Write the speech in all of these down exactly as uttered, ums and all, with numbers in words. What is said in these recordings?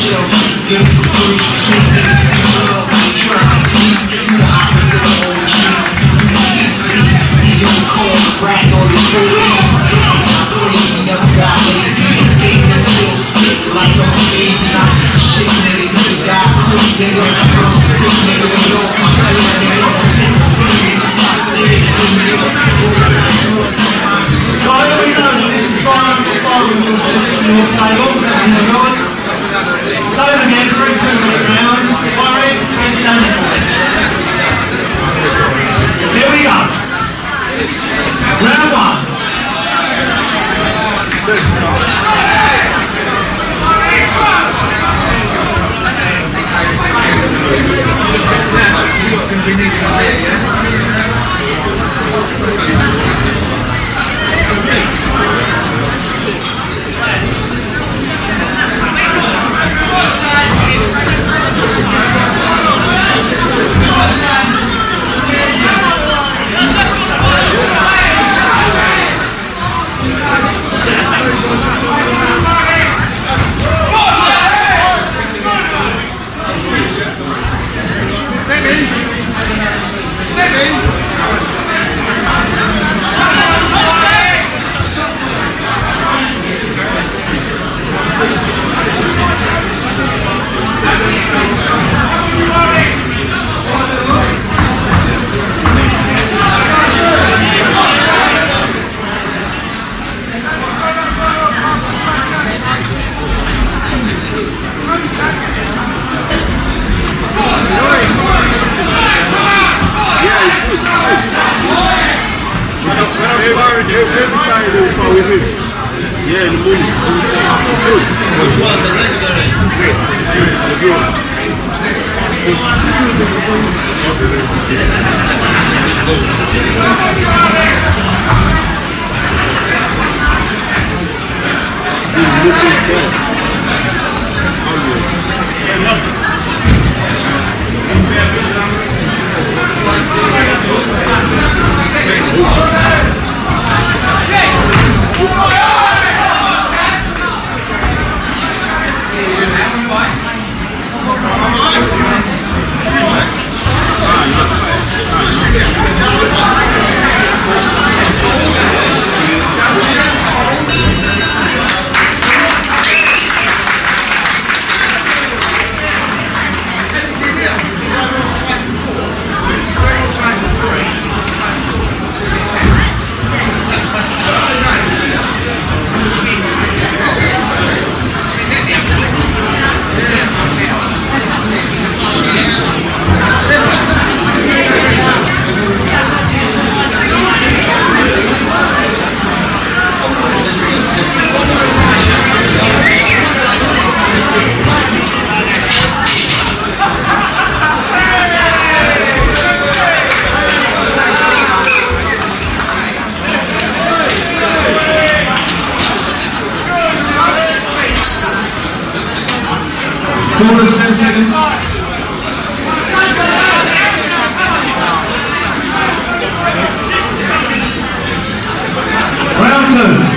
shells, give me some free shit, niggas see me up, they try to please. You the opposite of O G. You see, see on the corner, rack on the pussy. I'm crazy, never got lazy. Game is still spit like I'm a baby. Not just a shit, nigga. You got quick, nigga. I'm sick, nigga. We don't play, nigga. Take the free, nigga. Stop slaying, nigga. Guys, we know that this is far and far with your table. So again, three two minute rounds. Warriors, twenty ninety-four. Here we go. Round one. Yeah, in the movie. Which one? The legendary? Bonus ten seconds. Round two.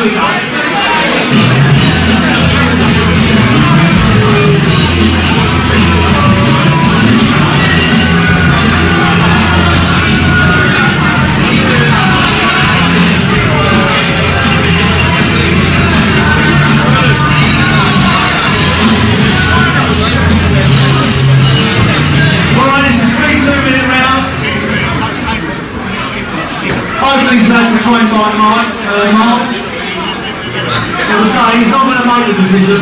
we go. These lads are trying to find Mark. Uh, Mark. As I say, he's not going to make a decision.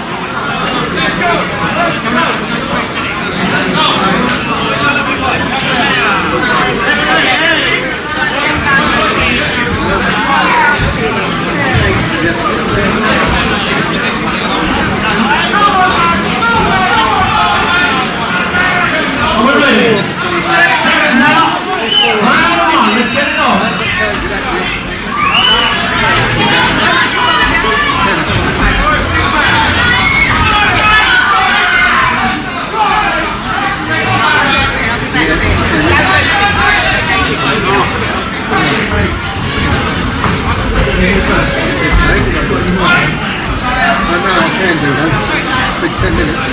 Are we ready? Seconds out. Round one, let's get it on. I know I can do that. Big ten minutes.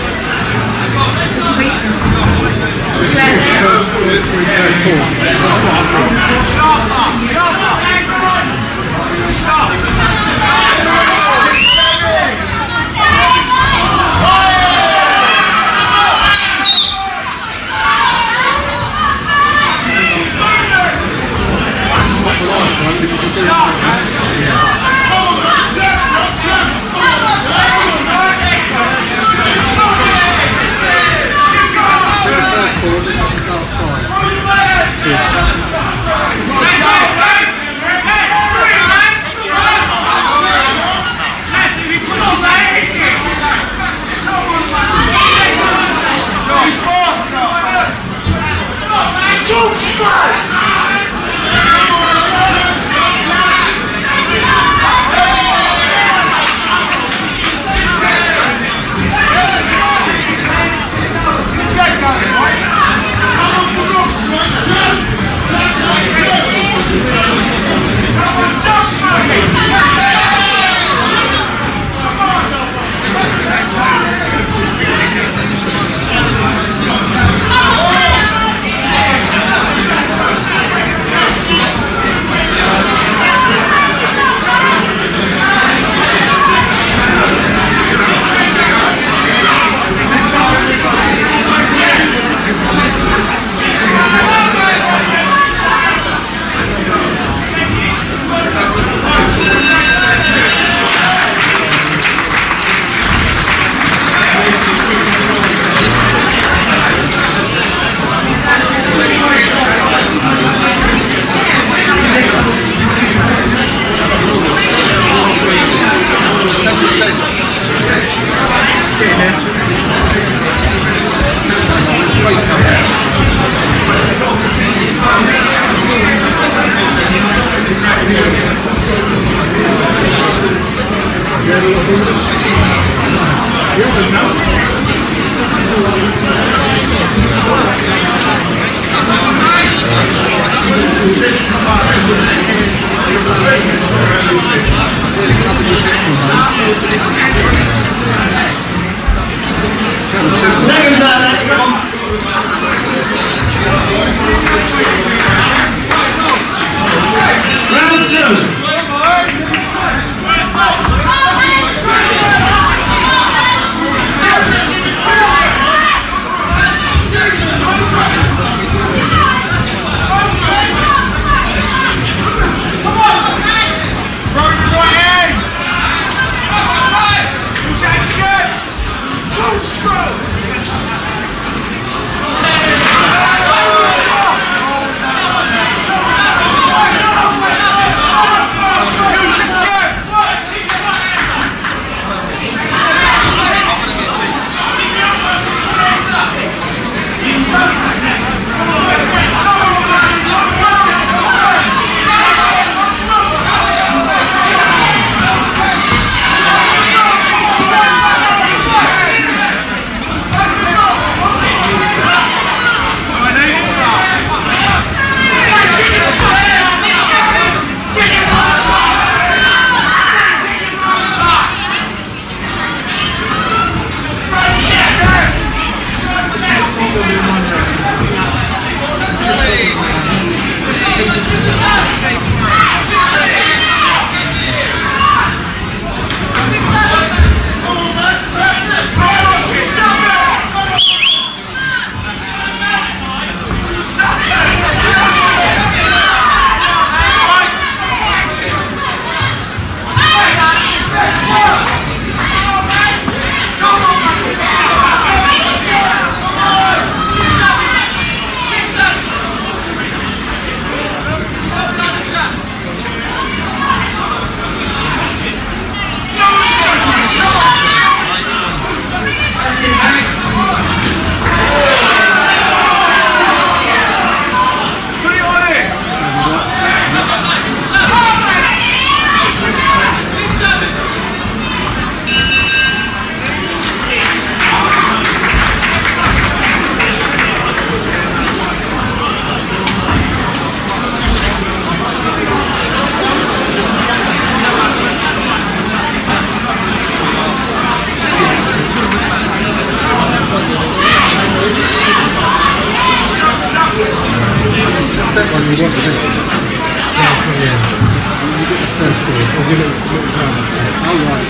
Yeah. You get the first four. I'll give it a little round. Oh, right.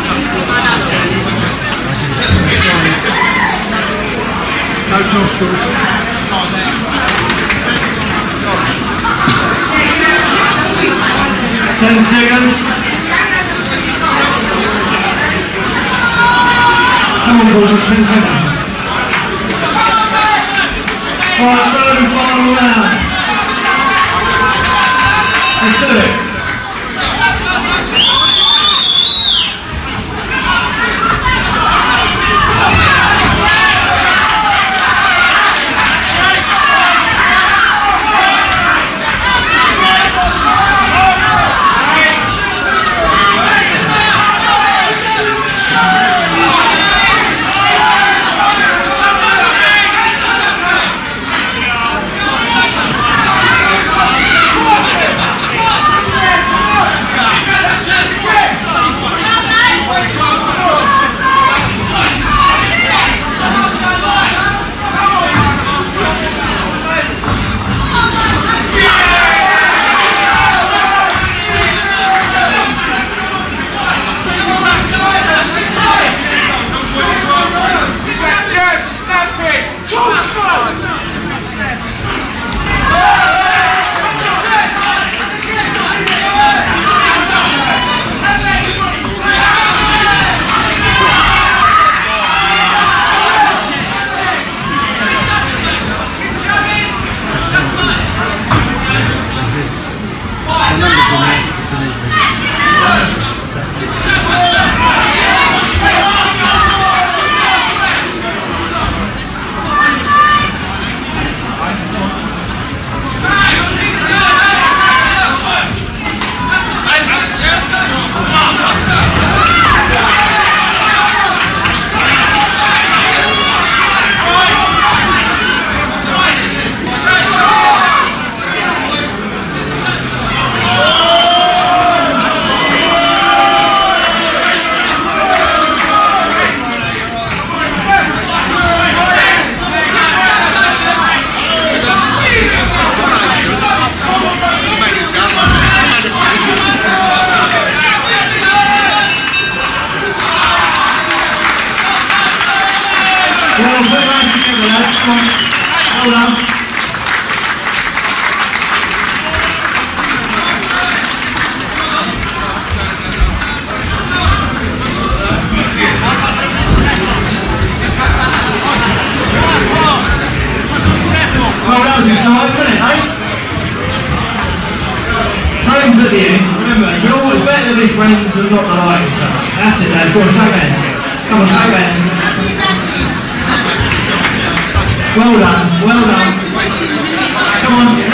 No nostrils. Ten seconds. Come on, boys, ten seconds. Alright, third and final round. Let's do it. Well, put it right together, lads. Come on. Hold on. Well, that was inside, wasn't it, eh? Friends at the end. Remember, you're always better to be friends than not to like each other. That's it, lads. Go on, shake hands. Come on, shake hands. Well done, well done. Come on.